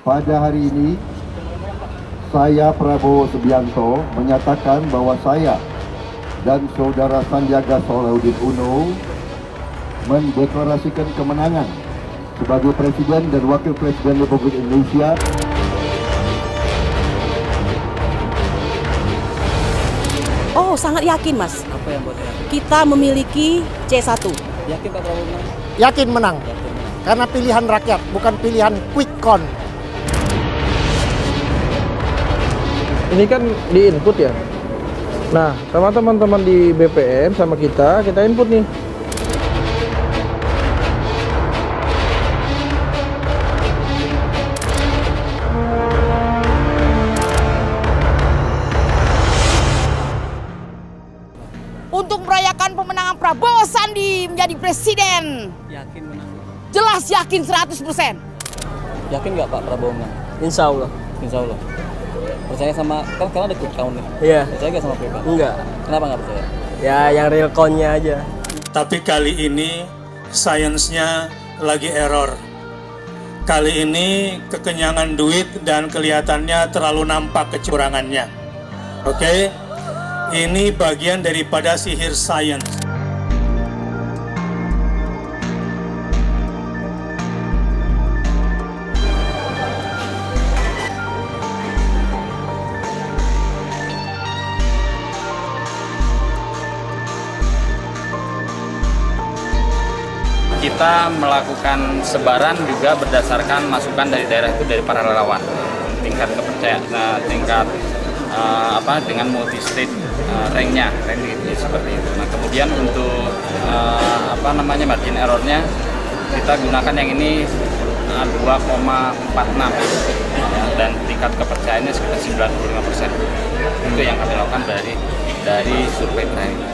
Pada hari ini, saya Prabowo Subianto menyatakan bahwa saya dan Saudara Sandiaga Salahuddin Uno mendeklarasikan kemenangan sebagai Presiden dan Wakil Presiden Republik Indonesia. Oh, sangat yakin, Mas. Apa yang buat yakin? Kita memiliki C1. Yakin Pak Prabowo menang? Yakin menang. Karena pilihan rakyat, bukan pilihan quick count. Ini kan di input ya. Nah, sama teman-teman di BPN sama kita input nih. Untuk merayakan pemenangan Prabowo Sandi menjadi presiden. Yakin menang? Jelas yakin 100%. Yakin nggak Pak Prabowo menang? Insya Allah. Insya Allah. Percaya sama, kan karena ada quick count nih. Iya. Percaya nggak sama quick count? Enggak. Kenapa nggak percaya? Ya yang real count-nya aja. Tapi kali ini sainsnya lagi error. Kali ini kekenyangan duit dan kelihatannya terlalu nampak kecurangannya. Oke? Ini bagian daripada sihir sains. Kita melakukan sebaran juga berdasarkan masukan dari daerah itu dari para relawan. Tingkat kepercayaan, tingkat dengan multi state ranknya, seperti itu. Nah kemudian untuk margin errornya kita gunakan yang ini 2,46 dan tingkat kepercayaannya sekitar 95%. Itu yang kami lakukan dari survei terakhir.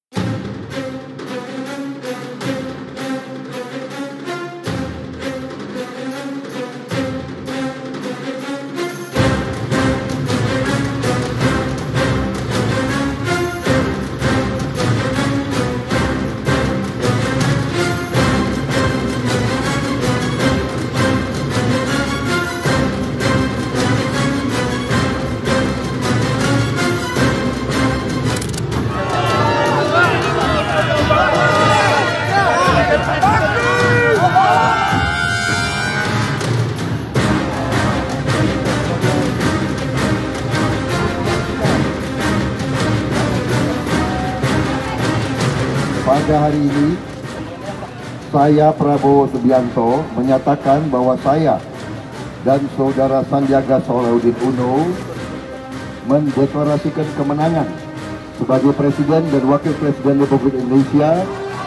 Pada hari ini, saya Prabowo Subianto menyatakan bahwa saya dan Saudara Sandiaga Salahuddin Uno mendeklarasikan kemenangan sebagai Presiden dan Wakil Presiden Republik Indonesia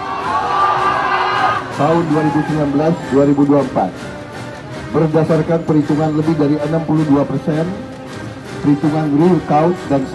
tahun 2019-2024 berdasarkan perhitungan lebih dari 62%, perhitungan real count dan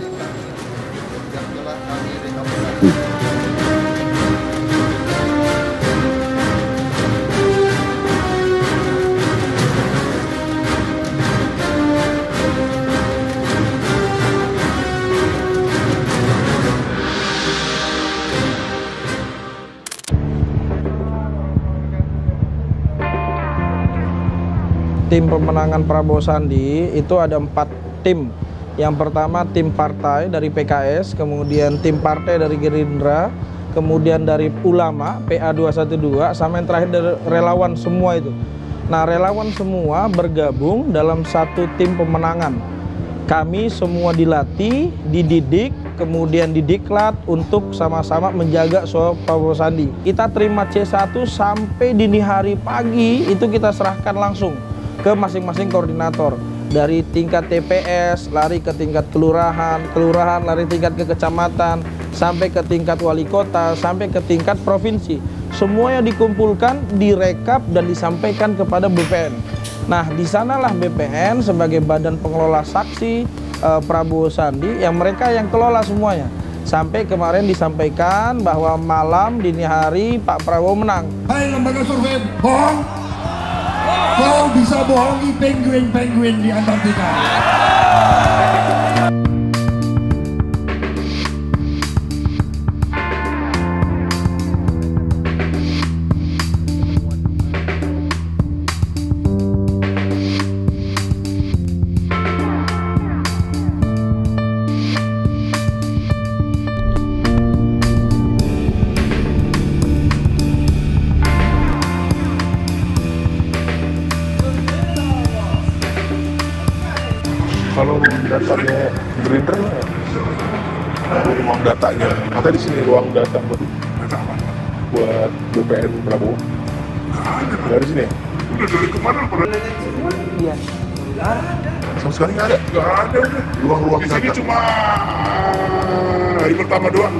Tim pemenangan Prabowo Sandi itu ada 4 tim. Yang pertama tim partai dari PKS, kemudian tim partai dari Gerindra, kemudian dari ulama PA212, sama yang terakhir dari relawan semua itu. Nah, relawan semua bergabung dalam satu tim pemenangan. Kami semua dilatih, dididik, kemudian didiklat untuk sama-sama menjaga soal Prabowo Sandi. Kita terima C1 sampai dini hari pagi itu kita serahkan langsung ke masing-masing koordinator. Dari tingkat TPS, lari ke tingkat kelurahan, lari tingkat ke kecamatan, sampai ke tingkat wali kota, sampai ke tingkat provinsi. Semuanya dikumpulkan, direkap, dan disampaikan kepada BPN. Nah, di sanalah BPN sebagai badan pengelola saksi Prabowo Sandi, yang mereka yang kelola semuanya. Sampai kemarin disampaikan bahwa malam dini hari Pak Prabowo menang. Hai lembaga survei, bohong! Kau bisa bohongi penguin-penguin di Antartika. Kalau datanya Gerindra, ruang datanya, katanya di sini ruang data buat BPN Prabowo. Dari sini ya? Udah dari kemarin iya. Sama sekali nggak ada? Nggak ada udah. Ruang-ruang di sini cuma hari pertama doang.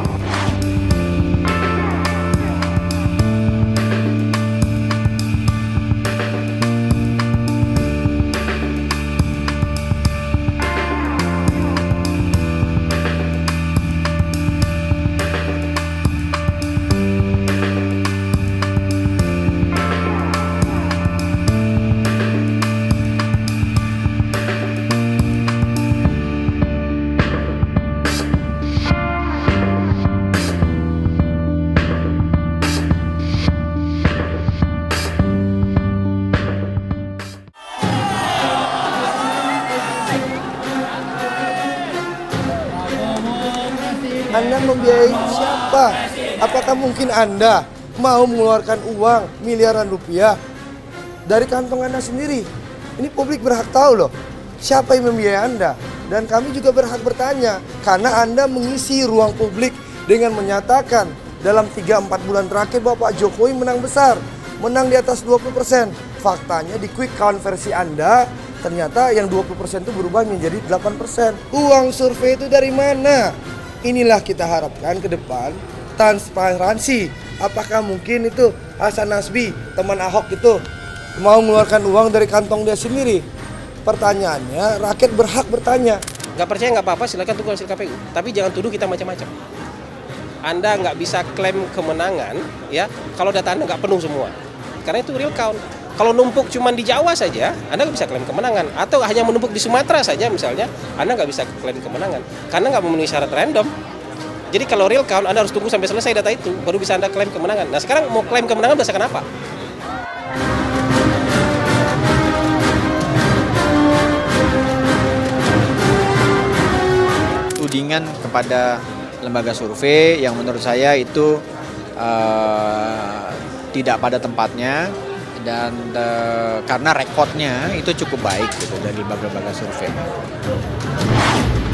Anda membiayai siapa? Apakah mungkin Anda mau mengeluarkan uang miliaran rupiah dari kantong Anda sendiri? Ini publik berhak tahu loh, siapa yang membiayai Anda. Dan kami juga berhak bertanya, karena Anda mengisi ruang publik dengan menyatakan dalam 3-4 bulan terakhir bahwa Pak Jokowi menang besar, menang di atas 20%. Faktanya di quick count versi Anda, ternyata yang 20% itu berubah menjadi 8%. Uang survei itu dari mana? Inilah kita harapkan ke depan, transparansi. Apakah mungkin itu Hasan Nasbi, teman Ahok itu, mau mengeluarkan uang dari kantong dia sendiri? Pertanyaannya, rakyat berhak bertanya. Nggak percaya nggak apa-apa, silakan tunggu hasil KPU. Tapi jangan tuduh kita macam-macam. Anda nggak bisa klaim kemenangan, ya, kalau data Anda nggak penuh semua. Karena itu real count. Kalau numpuk cuma di Jawa saja, Anda nggak bisa klaim kemenangan. Atau hanya menumpuk di Sumatera saja misalnya, Anda nggak bisa klaim kemenangan. Karena nggak memenuhi syarat random. Jadi kalau real count, Anda harus tunggu sampai selesai data itu, baru bisa Anda klaim kemenangan. Nah sekarang mau klaim kemenangan berdasarkan apa? Tudingan kepada lembaga survei yang menurut saya itu tidak pada tempatnya. Dan karena rekodnya itu cukup baik gitu dari lembaga-lembaga survei.